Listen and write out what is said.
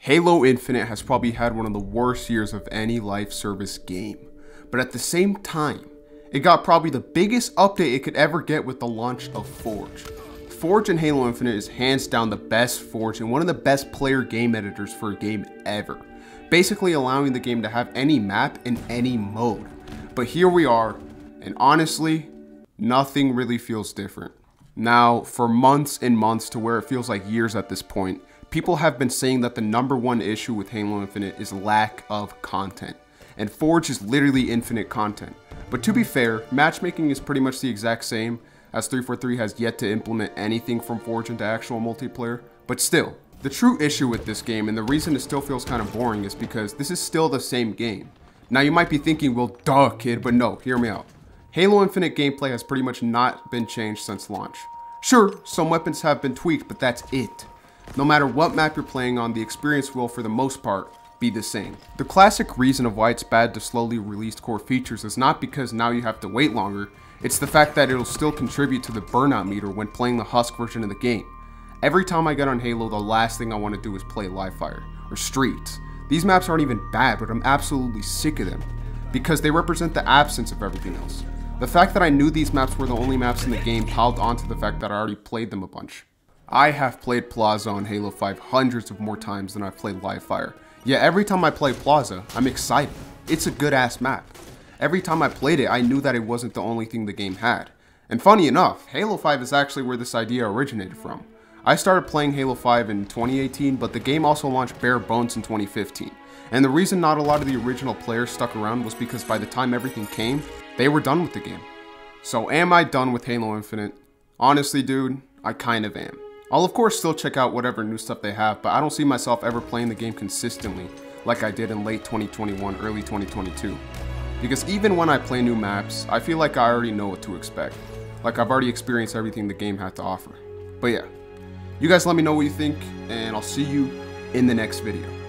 Halo Infinite has probably had one of the worst years of any live service game, but at the same time, it got probably the biggest update it could ever get with the launch of Forge. Forge in Halo Infinite is hands down the best Forge and one of the best player game editors for a game ever, basically allowing the game to have any map in any mode. But here we are, and honestly, nothing really feels different. Now, for months and months to where it feels like years at this point, people have been saying that the #1 issue with Halo Infinite is lack of content, and Forge is literally infinite content. But to be fair, matchmaking is pretty much the exact same, as 343 has yet to implement anything from Forge into actual multiplayer, but still. The true issue with this game, and the reason it still feels kind of boring, is because this is still the same game. Now you might be thinking, well duh kid, but no, hear me out. Halo Infinite gameplay has pretty much not been changed since launch. Sure, some weapons have been tweaked, but that's it. No matter what map you're playing on, the experience will, for the most part, be the same. The classic reason of why it's bad to slowly release core features is not because now you have to wait longer, it's the fact that it'll still contribute to the burnout meter when playing the Husk version of the game. Every time I get on Halo, the last thing I want to do is play Live Fire or Streets. These maps aren't even bad, but I'm absolutely sick of them, because they represent the absence of everything else. The fact that I knew these maps were the only maps in the game piled onto the fact that I already played them a bunch. I have played Plaza on Halo 5 hundreds of more times than I've played Live Fire. Yet every time I play Plaza, I'm excited. It's a good ass map. Every time I played it, I knew that it wasn't the only thing the game had. And funny enough, Halo 5 is actually where this idea originated from. I started playing Halo 5 in 2018, but the game also launched bare bones in 2015. And the reason not a lot of the original players stuck around was because by the time everything came, they were done with the game. So am I done with Halo Infinite? Honestly dude, I kind of am. I'll of course still check out whatever new stuff they have, but I don't see myself ever playing the game consistently like I did in late 2021, early 2022. Because even when I play new maps, I feel like I already know what to expect. Like I've already experienced everything the game had to offer. But yeah, you guys let me know what you think, and I'll see you in the next video.